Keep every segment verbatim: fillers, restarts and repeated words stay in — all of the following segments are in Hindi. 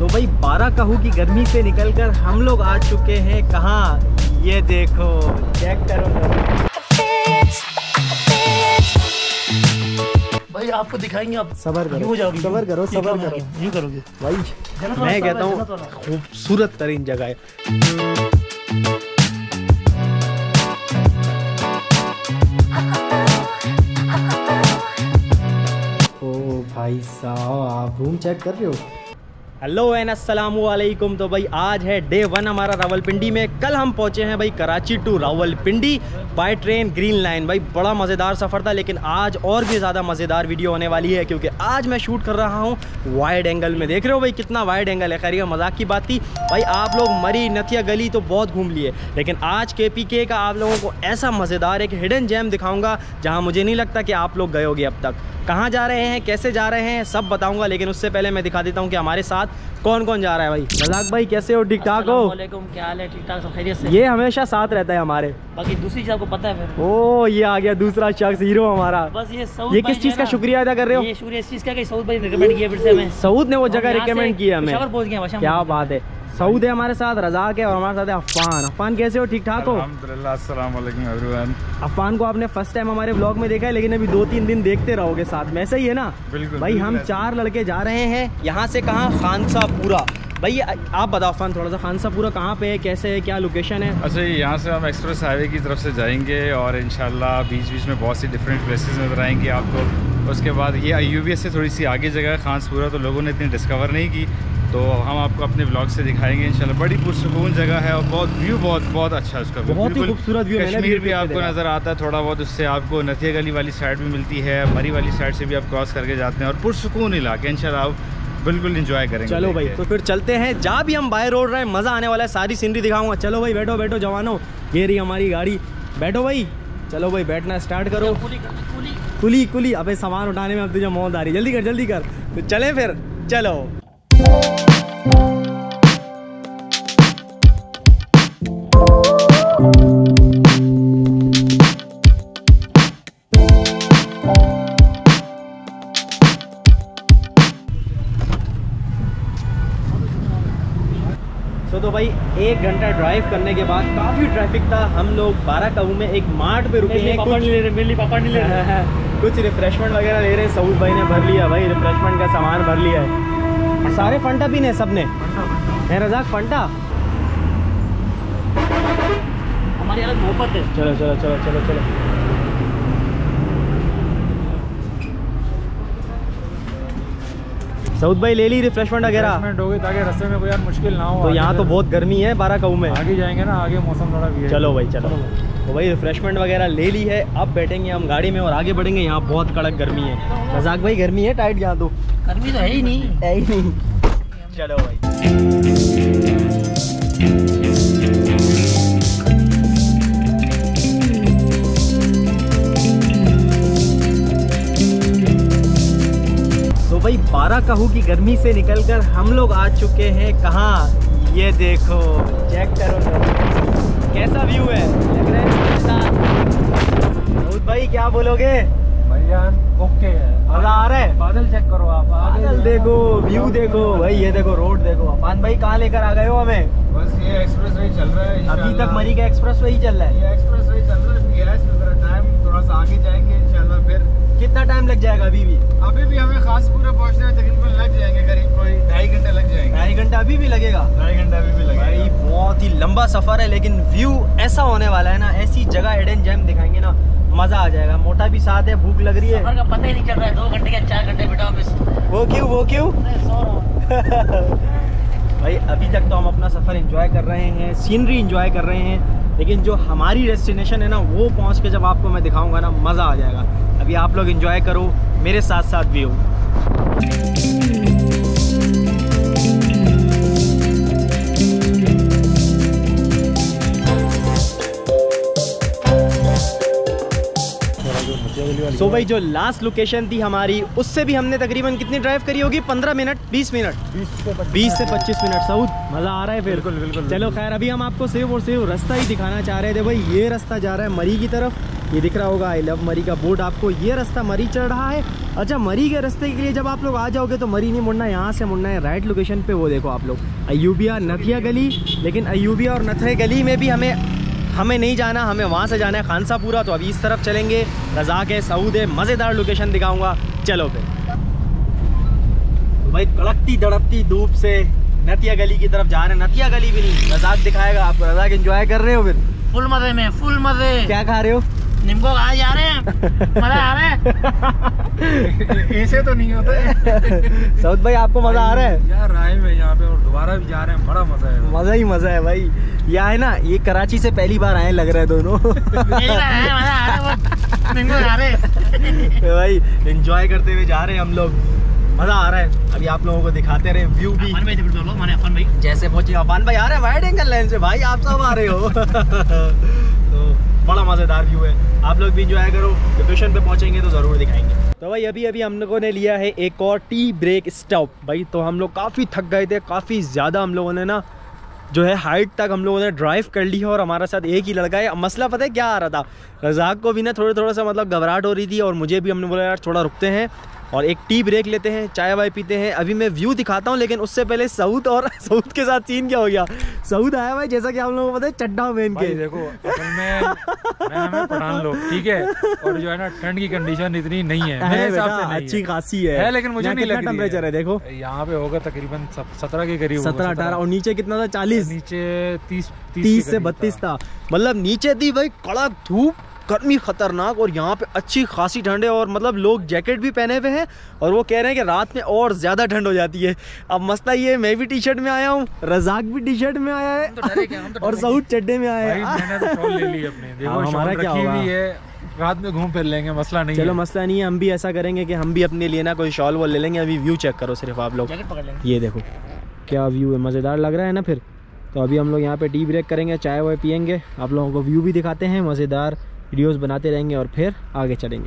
तो भाई बारह कहू की गर्मी से निकलकर हम लोग आ चुके हैं कहाँ, ये देखो, चेक करो भाई, आपको दिखाएंगे। आप सबर करो, सबर करो, सबर करो, यूं करोगे भाई। मैं कहता हूँ खूबसूरत तरीन जगह है। ओ भाई साहब, आप रूम चेक कर रहे हो? हेलो एंड अस्सलामु अलैकुम। तो भाई आज है डे वन हमारा रावलपिंडी में। कल हम पहुंचे हैं भाई Karachi to Rawalpindi by train green line. भाई बड़ा मज़ेदार सफ़र था, लेकिन आज और भी ज़्यादा मज़ेदार वीडियो होने वाली है, क्योंकि आज मैं शूट कर रहा हूं वाइड एंगल में। देख रहे हो भाई कितना वाइड एंगल है। खैर ये मजाक की बात थी भाई, आप लोग मरी नथिया गली तो बहुत घूम लिए, लेकिन आज के पी के का आप लोगों को ऐसा मज़ेदार एक हिडन जेम दिखाऊँगा जहाँ मुझे नहीं लगता कि आप लोग गए होगे अब तक। कहाँ जा रहे हैं, कैसे जा रहे हैं, सब बताऊंगा, लेकिन उससे पहले मैं दिखा देता हूँ कि हमारे साथ कौन कौन जा रहा है। भाई रज़ाक भाई कैसे हो? ठीक ठाक हो? वालेकुम, क्या हाल है? ठीक ठाक, सब खैरियत से? ये हमेशा साथ रहता है हमारे। बाकी दूसरी चीज़ आपको पता है फिर? ओ ये आ गया दूसरा शख्स, हीरो हमारा। बस ये सऊद। ये किस चीज़ का शुक्रिया अदा कर रहे हो? ये शुक्रिया इस चीज़ का कि सऊद भाई रिकमेंड किया फिर से हमें। सऊद ने वो जगह रिकमेंड किया हमें। पहुंच गए। क्या बात है। सऊद है हमारे साथ, रज़ाक है और हमारे साथ है अफ़ान। अफ़ान कैसे हो? ठीक ठाक हो? अल्हम्दुलिल्लाह, अस्सलाम वालेकुम एवरीवन। अफ़ान को आपने फर्स्ट टाइम हमारे व्लॉग में देखा है, लेकिन अभी दो तीन दिन देखते रहोगे साथ में, ऐसा ही है ना? बिल्कुल भाई। हम चार लड़के जा रहे हैं यहाँ से। कहाँ? खानसापुरा। भाई आप बताओ अफ़ान थोड़ा सा, खानसापुरा कहाँ पे है, कैसे है, क्या लोकेशन है? अच्छा, यहाँ से हम एक्सप्रेस हाईवे की तरफ से जाएंगे और इंशाल्लाह बीच बीच में बहुत सी डिफरेंट प्लेसेस नज़र आएंगी आपको। उसके बाद ये आईयूबीएस से थोड़ी सी आगे जगह है खानसापुरा, तो लोगों ने इतनी डिस्कवर नहीं की, तो हम आपको अपने ब्लॉग से दिखाएंगे इंशाल्लाह। बड़ी पुरसुकून जगह है और बहुत व्यू बहुत बहुत अच्छा है उसका। बहुत ही खूबसूरत व्यू। कश्मीर भी आपको नज़र आता है थोड़ा बहुत, उससे आपको नथिया गली वाली साइड भी मिलती है, मरी वाली साइड से भी आप क्रॉस करके जाते हैं, और पुरसुकून इलाके इंशाल्लाह आप बिल्कुल एंजॉय करेंगे। चलो भाई, तो फिर चलते हैं। जहाँ भी हम बाय रोड रहे, मज़ा आने वाला है, सारी सीनरी दिखाऊंगा। चलो भाई, बैठो बैठो जवानों, ये रही हमारी गाड़ी। बैठो भाई, चलो भाई बैठना स्टार्ट करो। कुली कुली, अबे सामान उठाने में अब तुझे मौत आ रही, जल्दी कर जल्दी कर। तो चले फिर, चलो। तो भाई एक घंटा ड्राइव करने के बाद काफ़ी ट्रैफिक था। हम लोग बारह कहू में एक मार्ट पे रुके हैं। पापा नहीं ले रहे, मेरे पापा नहीं ले रहे। कुछ रिफ्रेशमेंट वगैरह ले रहे हैं। सऊद भाई ने भर लिया भाई, रिफ्रेशमेंट का सामान भर लिया है। सारे फंटा भी ने सब ने है। रज़ाक फंटा हमारी अलग मोहब्बत है। चलो चलो चलो चलो चलो। सऊद भाई ले ली रिफ्रेशमेंट वगैरह? हो गई ताकि रास्ते में कोई यार मुश्किल ना हो। तो यहाँ तो बहुत गर्मी है बारह कहू में। आगे जाएंगे ना, आगे मौसम थोड़ा भी है। चलो भाई चलो। तो भाई रिफ्रेशमेंट वगैरह ले ली है, अब बैठेंगे हम गाड़ी में और आगे बढ़ेंगे। यहाँ बहुत कड़क गर्मी है। रज़ाक भाई गर्मी है टाइट यहाँ? तो गर्मी तो है ही नहीं, है ही नहीं। चलो भाई। भाई बारह कहू की गर्मी से निकलकर हम लोग आ चुके हैं कहाँ, ये देखो, चेक करो कैसा व्यू है। लग रहा है भाई, क्या बोलोगे? भैया ओके है, मजा आ रहा है। बादल चेक करो आप, बादल देखो, व्यू देखो भाई, ये देखो रोड देखो। अफ़ान भाई कहाँ लेकर आ गए हो हमें? बस ये एक्सप्रेस वे चल रहा है अभी तक मरी का एक्सप्रेस वे ही चल रहा है। ये एक्सप्रेस वे चल रहा है, टाइम थोड़ा सा आगे जाएंगे इंशाल्लाह। फिर कितना टाइम लग जाएगा? अभी भी अभी भी हमें खानसापुरा पहुंचने में तकरीबन लग जाएंगे करीब कोई ढाई घंटे लग जाएंगे। ढाई घंटा अभी भी लगेगा? ढाई घंटा अभी भी लगेगा भाई। बहुत ही लंबा सफर है, लेकिन व्यू ऐसा होने वाला है ना, ऐसी जगह हिडन जेम दिखाएंगे ना, मजा आ जाएगा। मोटा भी साथ है, भूख लग रही है। सफर का पता ही नहीं चल रहा है, दो घंटे या चार घंटे बिठाओ बस। वो क्यों वो क्यों भाई अभी तक तो हम अपना सफ़र एंजॉय कर रहे हैं, सीनरी एंजॉय कर रहे हैं, लेकिन जो हमारी डेस्टिनेशन है ना, वो पहुंच के जब आपको मैं दिखाऊंगा ना, मज़ा आ जाएगा। अभी आप लोग एंजॉय करो मेरे साथ साथ भी हो। सो so भाई जो लास्ट लोकेशन थी हमारी, उससे भी हमने तकरीबन कितनी ड्राइव करी होगी? पंद्रह मिनट, बीस मिनट, बीस से पच्चीस मिनट। सऊद मज़ा आ रहा है फिर? बिल्कुल बिल्कुल। चलो खैर, अभी हम आपको सिर्फ और सिर्फ रास्ता ही दिखाना चाह रहे थे भाई। ये रास्ता जा रहा है मरी की तरफ, ये दिख रहा होगा आई लव मरी का बोर्ड आपको। ये रास्ता मरी चढ़ रहा है अच्छा, मरी के रास्ते के लिए जब आप लोग आ जाओगे तो मरी नहीं मुड़ना, यहाँ से मुड़ना है राइट लोकेशन पे। वो देखो आप लोग अयूबिया नथिया गली, लेकिन अयूबिया और नथिया गली में भी हमें हमें नहीं जाना, हमें वहाँ से जाना है खानसापुरा। तो अभी इस तरफ चलेंगे, रज़ाक है, सऊद है, मज़ेदार लोकेशन दिखाऊंगा। चलो फिर तो भाई कड़कती दड़कती धूप से नथिया गली की तरफ जा रहे हैं। नथिया गली भी नहीं, रज़ाक दिखाएगा आपको। रज़ाक एंजॉय कर रहे हो फिर? फुल मजे में, फुल मजे। क्या खा रहे हो? निम्बो कहाँ जा रहे हैं? मजा आ रहा है। ऐसे तो नहीं होता। सऊद भाई आपको मजा आ रहा है? यार राय में यहाँ पे और दोबारा भी जा रहे हैं, बड़ा मजा है। मजा ही मजा है भाई। यह है ना, ये कराची से पहली बार आए लग रहा है दोनों। मजा आ रहा है, निम्बो खा रहे भाई एंजॉय करते हुए जा रहे हैं हम लोग, मजा आ रहा है। अभी आप लोगों को दिखाते रहे व्यू भी। अफान भाई से बोलो, माने अफान भाई जैसे पहुंचे, अफान भाई आ रहे हैं वाइड एंगल लेंस से। भाई आप सब आ रहे हो। तो बड़ा मजेदार व्यू है, आप लोग भी एंजॉय करो। लोकेशन पे पहुंचेंगे तो जरूर दिखाएंगे। तो भाई अभी अभी हम लोगों ने लिया है एक और टी ब्रेक स्टॉप भाई। तो हम लोग काफ़ी थक गए थे, काफ़ी ज़्यादा हम लोगों ने ना जो है हाइट तक हम लोगों ने ड्राइव कर ली है। और हमारा साथ एक ही लड़का है। मसला पता है क्या आ रहा था, रज़ाक को भी ना थोड़ा थोड़ा सा मतलब घबराहट हो रही थी, और मुझे भी हमने बोला यार थोड़ा रुकते हैं और एक टी ब्रेक लेते हैं, चाय वाय पीते हैं। अभी मैं व्यू दिखाता हूँ, लेकिन उससे पहले सऊद और सऊद के साथ सीन क्या हो गया। सऊद आया भाई, जैसा कि आप लोगों को पता है, चड्डा पहन के। देखो असल में मैं हमें पठान लोग, ठीक है, और जो है ना ठंड की कंडीशन इतनी नहीं है, मेरे हिसाब से नहीं अच्छी है। खासी है, है लेकिन मुझे नहीं लग रही है। टेम्परेचर है देखो, यहाँ पे होगा तकरीबन सत्रह के करीब, सत्रह अठारह, और नीचे कितना था? चालीस। नीचे तीस तीस से बत्तीस था। मतलब नीचे थी भाई कड़क धूप, गर्मी खतरनाक, और यहाँ पे अच्छी खासी ठंड है। और मतलब लोग जैकेट भी पहने हुए हैं, और वो कह रहे हैं कि रात में और ज़्यादा ठंड हो जाती है। अब मसला ये, मैं भी टी शर्ट में आया हूँ, रज़ाक भी टी शर्ट में आया है, तो और सऊद चड्डे में आया है। मैंने तो शॉल ले ली अपने, देखो हमारा क्या होगा, है रात में घूम फिर लेंगे, मसला नहीं। चलो मसला नहीं है, हम भी ऐसा करेंगे कि हम भी अपने लिए ना कोई शॉल वॉल ले लेंगे। अभी व्यू चेक करो सिर्फ आप लोग, जैकेट पकड़ लेंगे। ये देखो क्या व्यू है, मज़ेदार लग रहा है ना। फिर तो अभी हम लोग यहाँ पे टी ब्रेक करेंगे, चाय वाय पियेंगे, आप लोगों को व्यू भी दिखाते हैं, मज़ेदार वीडियोस बनाते रहेंगे और फिर आगे चलेंगे।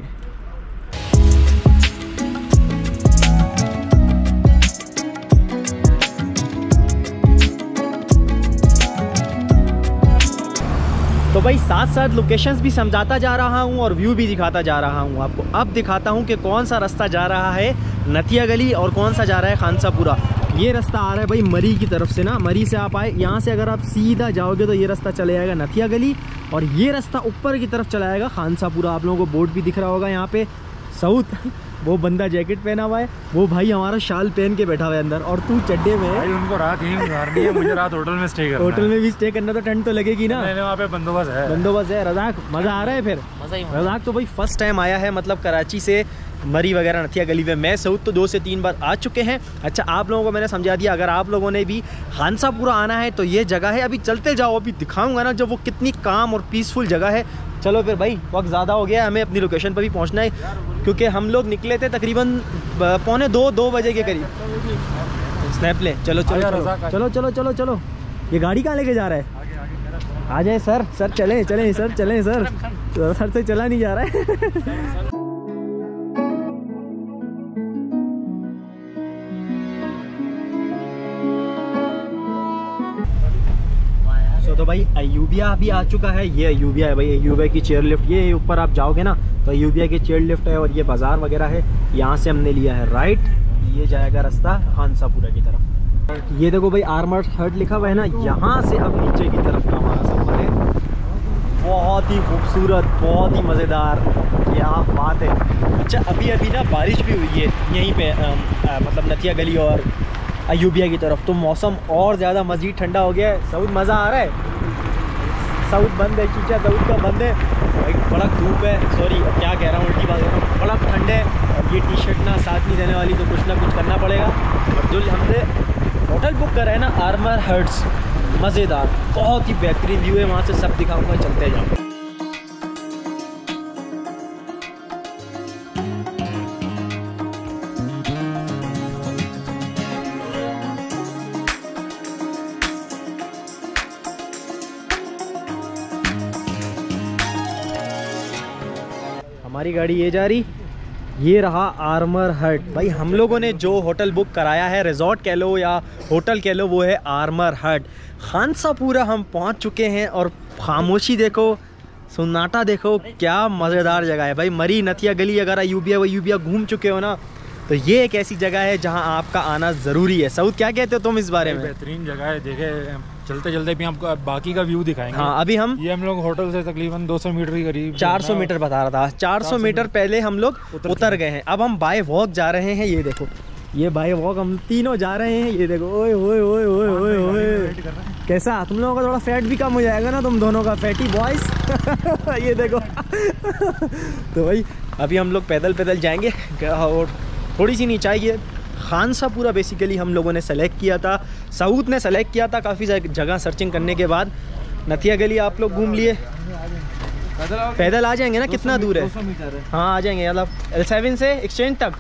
तो भाई साथ साथ लोकेशंस भी समझाता जा रहा हूँ और व्यू भी दिखाता जा रहा हूँ आपको। अब दिखाता हूँ कि कौन सा रास्ता जा रहा है नथिया गली और कौन सा जा रहा है खानसापुरा। ये रास्ता आ रहा है भाई मरी की तरफ से ना, मरी से आप आए, यहाँ से अगर आप सीधा जाओगे तो ये रास्ता चले जाएगा नथिया गली, और ये रास्ता ऊपर की तरफ चला जाएगा खानसापुरा। आप लोगों को बोर्ड भी दिख रहा होगा यहाँ पे। सऊद वो बंदा जैकेट पहना हुआ है, वो भाई हमारा शाल पहन के बैठा हुआ है अंदर, और तू चड्डे में। भाई उनको रात यहीं गुजारनी है, मुझे रात होटल में स्टे करना। होटल में भी स्टे करना तो ठंड तो लगेगी ना, वहाँ पे बंदोबस्त है। बंदोबस्त है। रज़ाक मज़ा आ रहा है फिर? मजा ही रज़ाक तो भाई फर्स्ट टाइम आया है, मतलब कराची से मरी वगैरह नथिया गली में। मैं सऊद तो दो से तीन बार आ चुके हैं। अच्छा आप लोगों को मैंने समझा दिया, अगर आप लोगों ने भी खानसापुरा आना है तो ये जगह है। अभी चलते जाओ, अभी दिखाऊंगा ना जब वो कितनी काम और पीसफुल जगह है। चलो फिर भाई, वक्त ज़्यादा हो गया, हमें अपनी लोकेशन पर भी पहुंचना है, क्योंकि हम लोग निकले थे तकरीबन पौने दो दो बजे के करीब। स्नैप ले, चलो चलो चलो चलो चलो चलो चलो। ये गाड़ी कहाँ लेके जा रहा है? आ जाए सर, सर चलें चलें सर, चलें सर, सर से चला नहीं जा रहा है। तो भाई अयूबिया भी आ चुका है। ये अयूबिया है भाई, अयूबिया की चेयर लिफ्ट। ये ऊपर आप जाओगे ना तो अयूबिया की चेयर लिफ्ट है, और ये बाज़ार वगैरह है। यहाँ से हमने लिया है राइट, ये जाएगा रास्ता खानसापुरा की तरफ। ये देखो भाई आर्मर्ड हट लिखा हुआ है ना, यहाँ से अब नीचे की तरफ का हमारा सफ़र है। बहुत ही खूबसूरत, बहुत ही मज़ेदार, क्या बात है। अच्छा अभी अभी ना बारिश भी हुई है यहीं पे आ, आ, मतलब नथिया गली और अयूबिया की तरफ, तो मौसम और ज़्यादा मज़ीद ठंडा हो गया है। सऊद मज़ा आ रहा है? सऊद बंद है, शीशा सऊद का बंद है भाई। बड़ा धूप है, सॉरी क्या कह रहा हूँ, उल्टी बात कर रहा हूँ। बड़ा ठंड है, और ये टी शर्ट ना साथ नहीं देने वाली, तो कुछ ना कुछ करना पड़ेगा। और जो हमने होटल बुक करा है ना आर्मर हट्स, मज़ेदार, बहुत ही बेहतरीन व्यू है, वहाँ से सब दिखाऊँगा, चलते जाओ। हमारी गाड़ी ये जा रही, ये रहा आर्मर हट। भाई हम लोगों ने जो होटल बुक कराया है, रिजॉर्ट कह लो या होटल कह लो, वो है आर्मर हट। खानसापुरा हम पहुंच चुके हैं, और खामोशी देखो, सन्नाटा देखो, क्या मज़ेदार जगह है भाई। मरी नथिया गली अगर अयूबिया वयूबिया घूम चुके हो ना, तो ये एक ऐसी जगह है जहां आपका आना ज़रूरी है। सऊद क्या कहते हो तुम इस बारे में? बेहतरीन जगह है। देखे चलते चलते भी आपको बाकी का व्यू दिखाएंगे। हाँ, अभी हम ये हम लोग होटल से तकरीबन दो सौ मीटर के करीब, चार सौ मीटर बता रहा था, चार सौ मीटर पहले हम लोग उतर, उतर गए हैं। अब हम बाय वॉक जा रहे हैं। ये देखो, ये बाय वॉक हम तीनों जा रहे हैं। ये देखो, ओए ओए ओए ओए ओए ओए, कैसा तुम लोगों का थोड़ा फैट भी कम हो जाएगा ना, तुम दोनों का फैटी बॉयज। ये देखो। तो भाई अभी हम लोग पैदल पैदल जाएंगे और थोड़ी सी नीचे आएगी। खानसापुरा बेसिकली हम लोगों ने सेलेक्ट किया था, सऊद ने सेलेक्ट किया था काफ़ी जगह सर्चिंग करने के बाद। नथिया गली आप लोग घूम लिए, पैदल आ जाएंगे ना, कितना दूर है? हाँ आ जाएंगे, मतलब एल सेवन से एक्सचेंज तक।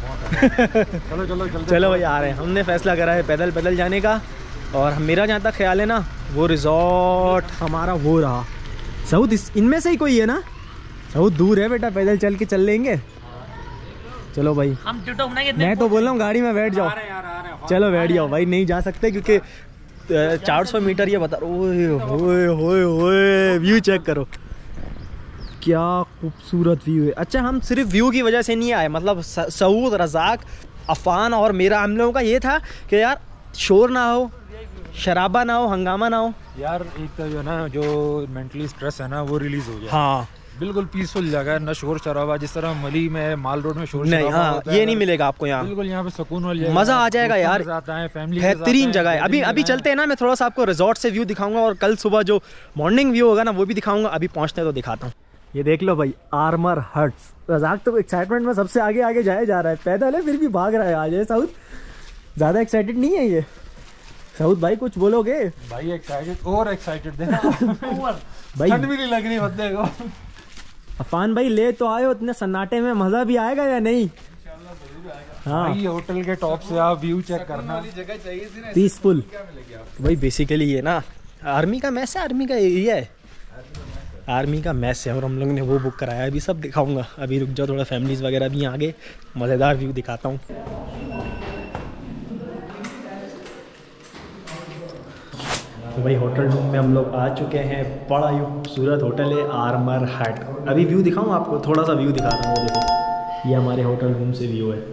चलो चलो चलो चलो भाई आ रहे हैं। हमने फैसला करा है पैदल पैदल जाने का, और मेरा जहाँ तक ख्याल है ना, वो रिजॉर्ट हमारा वो रहा। सऊद इस इनमें से ही कोई है ना? सऊद दूर है बेटा, पैदल चल के चल लेंगे। चलो भाई, हम मैं तो बोल रहा हूँ गाड़ी में बैठ जाओ। चलो बैठ जाओ भाई, नहीं जा सकते क्योंकि चार सौ मीटर ये बता। ओए ओए ओए ओए, व्यू चेक करो, क्या खूबसूरत व्यू है। अच्छा, हम सिर्फ व्यू की वजह से नहीं आए, मतलब सऊद, रज़ाक, अफ़ान और मेरा, हम लोगों का ये था कि यार शोर ना हो, शराबा ना हो, हंगामा ना हो यार। एक तो जो ना, जो मेंटली स्ट्रेस है ना, वो रिलीज हो गया। हाँ, बिल्कुल पीसफुल जगह है, न शोर शराबा जिस तरह मली में, माल रोड में शोर नहीं। हाँ, ये नहीं मिलेगा आपको यहाँ। बिल्कुल यहाँ पे सुकून वाली मजा आ जाएगा यार, बेहतरीन जगह है। अभी अभी चलते हैं ना, मैं थोड़ा सा आपको रिजॉर्ट से व्यू दिखाऊंगा, और कल सुबह जो मॉर्निंग व्यू होगा ना वो भी दिखाऊंगा। अभी पहुँचते हैं तो दिखाता हूँ। ये देख लो भाई, आर्मर हट्स। रज़ाक तो एक्साइटमेंट में सबसे आगे आगे जाया जा रहा है, पैदल है फिर भी भाग रहा है आज। ये सऊद ज़्यादा एक्साइटेड नहीं है ये। सऊद भाई कुछ बोलोगे? भाई एक्साइटेड और एक्साइटेड भाई ठंड भी नहीं लग रही बंदे को। अफान भाई ले तो आए हो, इतने सन्नाटे में मजा भी आएगा या नहीं? हाँ, होटल के टॉप से आप व्यू चेक करना, पीसफुल। भाई बेसिकली ये ना आर्मी का मैस है, आर्मी का एरिया है, आर्मी का मैस है, और हम लोग ने वो बुक कराया है। अभी सब दिखाऊंगा, अभी रुक जाओ थोड़ा, फैमिलीज वगैरह भी आगे, मज़ेदार व्यू दिखाता हूँ। तो भाई होटल रूम में हम लोग आ चुके हैं। बड़ा ही खूबसूरत होटल है, आर्मर हट। अभी व्यू दिखाऊँ आपको, थोड़ा सा व्यू दिखाता हूँ। देखो, ये हमारे होटल रूम से व्यू है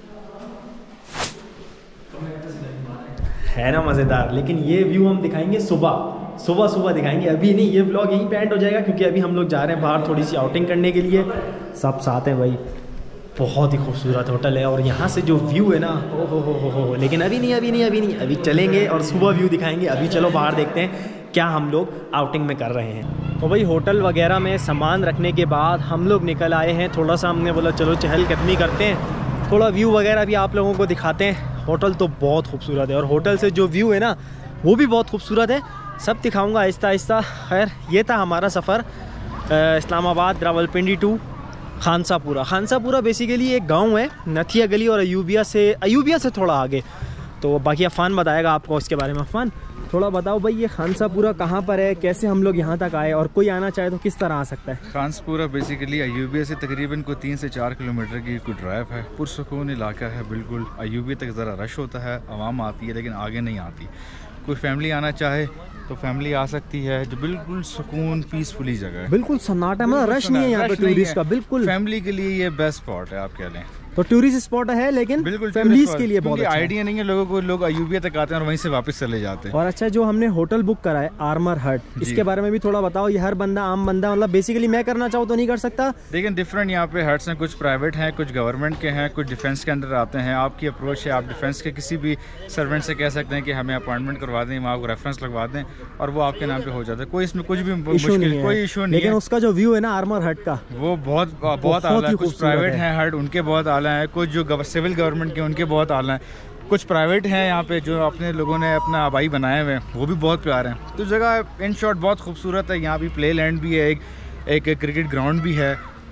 है ना मज़ेदार। लेकिन ये व्यू हम दिखाएंगे सुबह सुबह सुबह दिखाएंगे, अभी नहीं। ये व्लॉग यहीं पे एंड हो जाएगा क्योंकि अभी हम लोग जा रहे हैं बाहर थोड़ी सी आउटिंग करने के लिए, सब साथ हैं भाई। बहुत ही खूबसूरत होटल है, और यहाँ से जो व्यू है ना, ओ हो हो हो हो। लेकिन अभी नहीं अभी नहीं अभी नहीं अभी चलेंगे और सुबह व्यू दिखाएंगे। अभी चलो बाहर देखते हैं क्या हम लोग आउटिंग में कर रहे हैं। तो भाई होटल वगैरह में सामान रखने के बाद हम लोग निकल आए हैं। थोड़ा सा हमने बोला चलो चहलकदमी करते हैं, थोड़ा व्यू वगैरह भी आप लोगों को दिखाते हैं। होटल तो बहुत खूबसूरत है, और होटल से जो व्यू है ना वो भी बहुत खूबसूरत है। सब दिखाऊंगा आहिस्ता आहिस्ता। खैर, ये था हमारा सफ़र इस्लामाबाद रावलपिंडी टू खानसापुरा। खानसापुरा बेसिकली एक गांव है नथिया गली और अयूबिया से अयूबिया से थोड़ा आगे। तो बाकी अफ़ान बताएगा आपको इसके बारे में। अफ़ान थोड़ा बताओ भाई, ये खानसापुरा कहाँ पर है, कैसे हम लोग यहाँ तक आए, और कोई आना चाहे तो किस तरह आ सकता है? खानसापुरा बेसिकली अयूबिया से तकरीबन को तीन से चार किलोमीटर की कोई ड्राइव है। पुरसुकून इलाका है बिल्कुल। अयूबिया तक ज़रा रश होता है, आवाम आती है लेकिन आगे नहीं आती। कोई फैमिली आना चाहे तो फैमिली आ सकती है, जो बिल्कुल सुकून पीसफुली जगह है, बिल्कुल सन्नाटा, मतलब रश नहीं है यहाँ पे टूरिस्ट का। बिल्कुल फैमिली के लिए ये बेस्ट स्पॉट है, आप कह लें। तो टूरिस्ट स्पॉट है लेकिन बिल्कुल फैमिलीज के लिए बहुत अच्छा आइडिया नहीं है लोगों को। लोग अयूबिया तक आते हैं और वहीं से वापस चले जाते हैं। और अच्छा, जो हमने होटल बुक करा है आर्मर हट, इसके बारे में भी थोड़ा बताओ। ये हर बंदा, आम बंदा, मतलब बेसिकली मैं करना चाहूँ तो नहीं कर सकता? लेकिन डिफरेंट यहाँ पे हट्स हैं, कुछ प्राइवेट हैं, कुछ गवर्नमेंट के हैं, कुछ डिफेंस के अंडर आते हैं। आपकी अप्रोच है, आप डिफेंस के किसी भी सर्वेंट से कह सकते हैं कि हमें अपॉइंटमेंट करवा दें, वहाँ को रेफरेंस लगवा दें और वो आपके नाम पे हो जाता है। कोई इसमें कुछ भी मुश्किल, कोई इशू नहीं है। लेकिन उसका जो व्यू है ना आर्मर हट का, वो बहुत बहुत आला है। कुछ प्राइवेट हैं हट, उनके बहुत आला है। कुछ जो सिविल गवर्नमेंट के, उनके बहुत आला हैं। कुछ प्राइवेट हैं यहाँ पे जो अपने लोगों ने अपना आबाई बनाए हुए हैं, वो भी बहुत प्यारे हैं। तो जगह इन शॉर्ट बहुत खूबसूरत है। यहाँ भी प्ले लैंड भी है, एक एक क्रिकेट ग्राउंड भी है,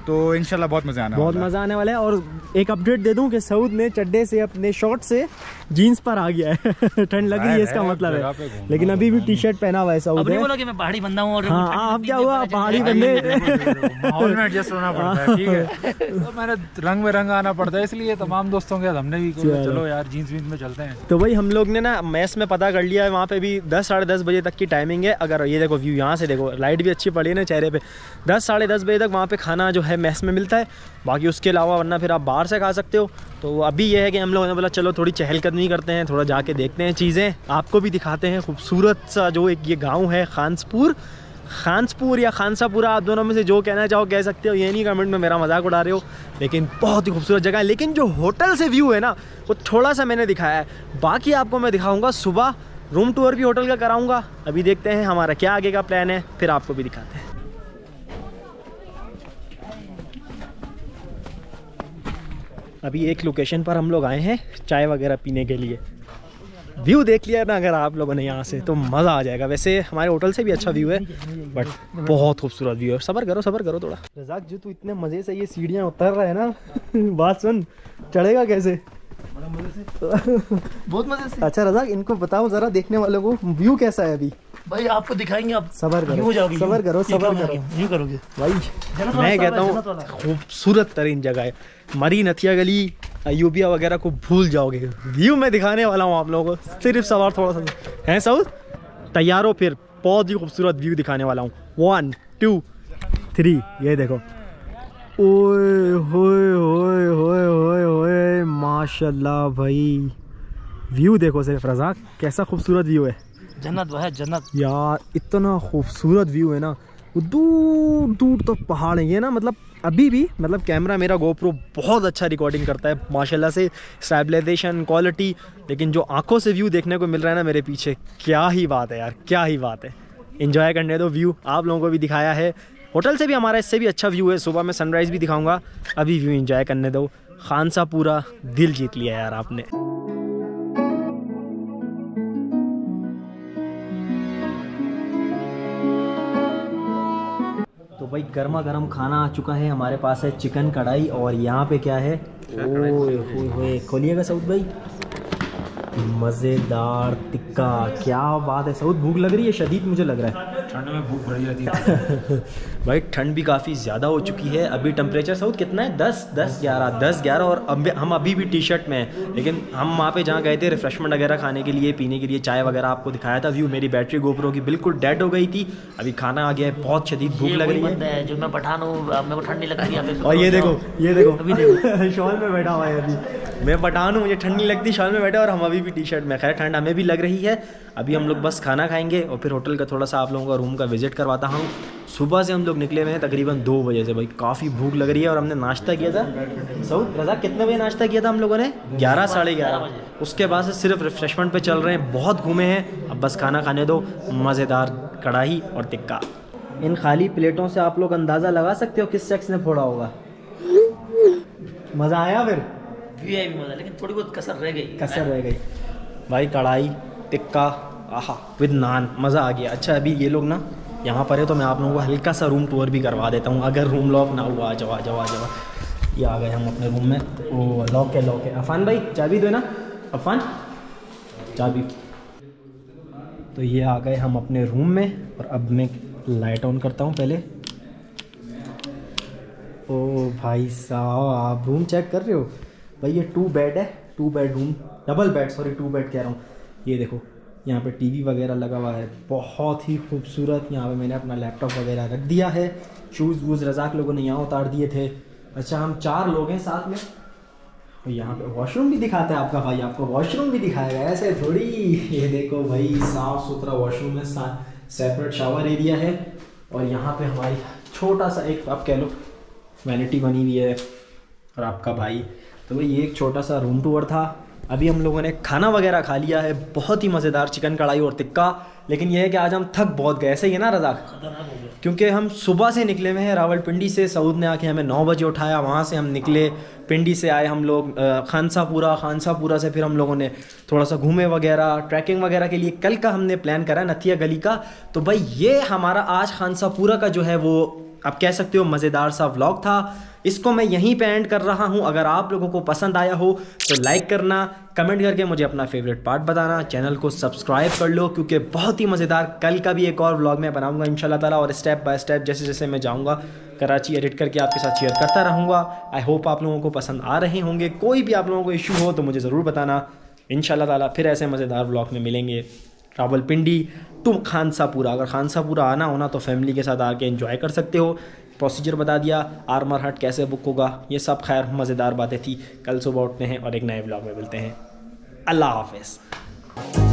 तो इंशाल्लाह बहुत मजा आने बहुत वाला है। मजा आने वाला है। और एक अपडेट दे दूं कि सऊद ने चड्डे से अपने शॉर्ट से जीन्स पर आ गया है। ठंड लगी है इसका मतलब है, लेकिन अभी भी टी शर्ट पहना हुआ है सऊद है। बोलो कि मैं पहाड़ी बंदा हूँ और हाँ आप क्या हुआ पहाड़ी बंदे, माहौल में एडजस्ट होना पड़ता है, ठीक है। तो मैंने रंग में रंग आना पड़ता है, इसलिए तमाम दोस्तों के साथ हमने भी कहा, चलो यार जीन्स वीन्स में चलते हैं। तो भाई हम लोग ने ना मैस में पता कर लिया है, वहाँ पे भी दस साढ़े दस बजे तक की टाइमिंग है। अगर ये देखो व्यू यहाँ से देखो, लाइट भी अच्छी पड़ी है ना चेहरे पे। दस साढ़े दस बजे तक वहाँ पे खाना जो है मैस में मिलता है, बाकी उसके अलावा वरना फिर आप बाहर से खा सकते हो। तो अभी ये है कि हम लोगों ने बोला चलो थोड़ी चहलकदमी करते हैं, थोड़ा जाके देखते हैं चीज़ें, आपको भी दिखाते हैं खूबसूरत सा जो एक ये गाँव है खानसपुर। खानसपुर या खानसापुरा, आप दोनों में से जो कहना चाहो कह सकते हो, ये नहीं कमेंट में मेरा मजाक उड़ा रहे हो, लेकिन बहुत ही खूबसूरत जगह है। लेकिन जो होटल से व्यू है ना वो थोड़ा सा मैंने दिखाया है, बाकी आपको मैं दिखाऊंगा सुबह। रूम टूर भी होटल का कराऊंगा। अभी देखते हैं हमारा क्या आगे का प्लान है, फिर आपको भी दिखाते हैं। अभी एक लोकेशन पर हम लोग आए हैं चाय वगैरह पीने के लिए। व्यू देख लिया ना अगर आप लोगों ने यहाँ से तो मज़ा आ जाएगा। वैसे हमारे होटल से भी अच्छा व्यू है, बट बहुत खूबसूरत व्यू है। सबर करो सबर करो थोड़ा। रज़ाक जो तू इतने मज़े से ये सीढ़ियाँ उतर रहा है ना, बात सुन, चढ़ेगा कैसे? बहुत मजे से। अच्छा रज़ाक इनको बताओ ज़रा, देखने वालों को व्यू कैसा है अभी? भाई आपको दिखाएंगे आप। सबर करो सबर करो सबर करो यूं करोगे भाई। मैं कहता हूँ खूबसूरत तरीन जगह है। मरी नथिया गली, अयूबिया वगैरह को भूल जाओगे। व्यू मैं दिखाने वाला हूँ आप लोगों को, सिर्फ सवार थोड़ा सा है। सऊद तैयार हो? फिर बहुत ही खूबसूरत व्यू दिखाने वाला हूँ। वन टू थ्री, ये देखो। ओए होए होए होए होए होए, माशाल्लाह भाई व्यू देखो सिर्फ रज़ाक, कैसा खूबसूरत व्यू है। जन्नत है जन्नत यार, इतना खूबसूरत व्यू है ना, वो दूर दूर तक पहाड़ है। ये ना मतलब अभी भी मतलब कैमरा मेरा गोप्रो बहुत अच्छा रिकॉर्डिंग करता है माशाल्लाह से, स्टेबलाइजेशन क्वालिटी, लेकिन जो आंखों से व्यू देखने को मिल रहा है ना मेरे पीछे, क्या ही बात है यार, क्या ही बात है। एंजॉय करने दो व्यू, आप लोगों को भी दिखाया है। होटल से भी हमारा इससे भी अच्छा व्यू है। सुबह में सनराइज़ भी दिखाऊंगा, अभी व्यू एंजॉय करने दो। खानसापुरा दिल जीत लिया यार आपने। तो भाई गर्मा गर्म खाना आ चुका है, हमारे पास है चिकन कढ़ाई, और यहाँ पे क्या है, ओए होए होए, खोलिएगा सऊद भाई, मज़ेदार टिक्का। क्या बात है सऊद, भूख लग रही है शदीद मुझे लग रहा है। ठंड में भूख बढ़ी रहती है। भाई ठंड भी काफ़ी ज़्यादा हो चुकी है। अभी टेम्परेचर सऊद कितना है, दस दस ग्यारह दस ग्यारह, और अब हम अभी भी टी शर्ट में हैं। लेकिन हम वहाँ पे जहाँ गए थे रिफ्रेशमेंट वगैरह खाने के लिए, पीने के लिए, चाय वगैरह आपको दिखाया था। व्यू मेरी बैटरी गोप्रो की बिल्कुल डेड हो गई थी, अभी खाना आ गया है, बहुत शदीद भूख लग रही है। जो मैं पठान हूँ, मेरे को ठंड नहीं लगती है। और ये देखो ये देखो अभी देखो शॉल में बैठा हुआ है। अभी मैं पठान हूँ, मुझे ठंड नहीं लगती, शॉल में बैठा, और हम अभी भी टी शर्ट में। खैर ठंड हमें भी लग रही है। अभी हम लोग बस खाना खाएंगे और फिर होटल का थोड़ा सा आप लोगों का रूम का विजिट करवाता हूँ। सुबह से हम लोग निकले हुए हैं तकरीबन दो बजे से। भाई काफ़ी भूख लग रही है, और हमने नाश्ता किया था सऊद रज़ा कितने बजे नाश्ता किया था हम लोगों ने? ग्यारह साढ़े ग्यारह। उसके बाद से सिर्फ रिफ्रेशमेंट पे चल रहे हैं, बहुत घूमे हैं, अब बस खाना खाने दो। मज़ेदार कढ़ाई और टिक्का। इन खाली प्लेटों से आप लोग अंदाज़ा लगा सकते हो किस शख्स ने फोड़ा होगा। मज़ा आया? फिर भी है भी मजा, लेकिन थोड़ी बहुत कसर रह गई कसर रह गई भाई। कढ़ाई टिक्का आहा विद नान, मज़ा आ गया। अच्छा अभी ये लोग ना यहाँ पर है, तो मैं आप लोगों को हल्का सा रूम टूर भी करवा देता हूँ, अगर रूम लॉक ना हुआ। आ जाओ आ जाओ आ जाओ, ये आ गए हम अपने रूम में। ओ लॉक है लॉक है। अफान भाई चाबी दो ना, अफान चाबी। तो ये आ गए हम अपने रूम में, और अब मैं लाइट ऑन करता हूँ पहले। ओ भाई साहब, आप रूम चेक कर रहे हो भाई? ये टू बेड है, two bedroom, double bed, sorry two bed कह रहा हूँ। ये देखो यहाँ पे टीवी वगैरह लगा हुआ है, बहुत ही खूबसूरत। यहाँ पे मैंने अपना लैपटॉप वगैरह रख दिया है। शूज़ वूज़ रज़ाक लोगों ने यहाँ उतार दिए थे। अच्छा हम चार लोग हैं साथ में, और यहाँ पे वॉशरूम भी दिखाता है आपका भाई, आपको वॉशरूम भी दिखाएगा, ऐसे थोड़ी। ये देखो भाई साफ़ सुथरा वॉशरूम है, सेपरेट शावर एरिया है, और यहाँ पे हमारी छोटा सा एक आप कह लो वैनिटी बनी हुई है, और आपका भाई। तो भाई ये एक छोटा सा रूम टूर था। अभी हम लोगों ने खाना वगैरह खा लिया है, बहुत ही मज़ेदार चिकन कढ़ाई और टिक्का। लेकिन यह है कि आज हम थक बहुत गए, ऐसे ही है ना रज़ाक? क्योंकि हम सुबह से निकले हुए हैं रावलपिंडी से। सऊद ने आके हमें नौ बजे उठाया, वहाँ से हम निकले, पिंडी से आए हम लोग खानसापुरा, खानसापुरा से फिर हम लोगों ने थोड़ा सा घूमे वगैरह, ट्रैकिंग वगैरह के लिए कल का हमने प्लान करा नथिया गली का। तो भाई ये हमारा आज खानसापुरा का जो है वो आप कह सकते हो मज़ेदार सा व्लॉग था। इसको मैं यहीं पे एंड कर रहा हूँ। अगर आप लोगों को पसंद आया हो तो लाइक करना, कमेंट करके मुझे अपना फेवरेट पार्ट बताना, चैनल को सब्सक्राइब कर लो क्योंकि बहुत ही मज़ेदार कल का भी एक और व्लॉग मैं बनाऊंगा इंशाल्लाह ताला। और स्टेप बाय स्टेप जैसे जैसे मैं जाऊंगा कराची एडिट करके आपके साथ शेयर करता रहूँगा। आई होप आप लोगों को पसंद आ रहे होंगे। कोई भी आप लोगों को इशू हो तो मुझे ज़रूर बताना। इंशाल्लाह ताला फिर ऐसे मज़ेदार व्लॉग में मिलेंगे। रावलपिंडी टू खानसापुरा, अगर खानसापुरा आना होना तो फैमिली के साथ आके एंजॉय कर सकते हो। प्रोसीजर बता दिया, आर्मर हट कैसे बुक होगा, ये सब खैर मज़ेदार बातें थी। कल सुबह उठते हैं और एक नए व्लॉग में मिलते हैं। अल्लाह हाफ़िज़।